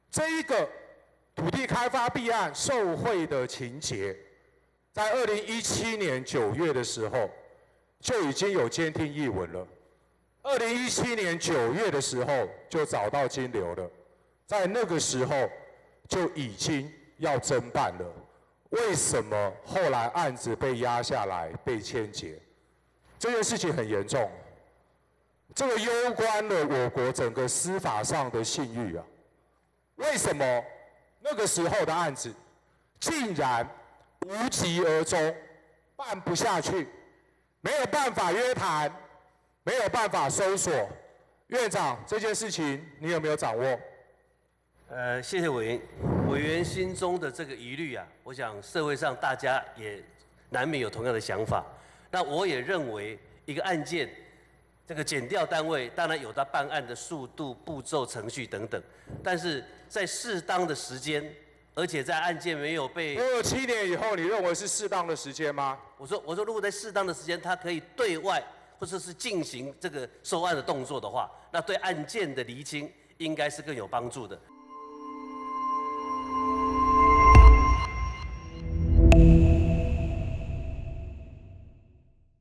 这一个土地开发弊案受贿的情节，在2017年9月的时候就已经有监听译文了。2017年9月的时候就找到金流了，在那个时候就已经要侦办了。为什么后来案子被压下来、被牵结？这件事情很严重，这个攸关了我国整个司法上的信誉啊！为什么那个时候的案子竟然无疾而终，办不下去，没有办法约谈，没有办法搜索？院长，这件事情你有没有掌握？ 谢谢委员。委员心中的这个疑虑啊，我想社会上大家也难免有同样的想法。那我也认为，一个案件，这个检调单位当然有它办案的速度、步骤、程序等等，但是在适当的时间，而且在案件没有被过了7年以后，你认为是适当的时间吗？ 我说，如果在适当的时间，它可以对外或者是进行这个收案的动作的话，那对案件的厘清应该是更有帮助的。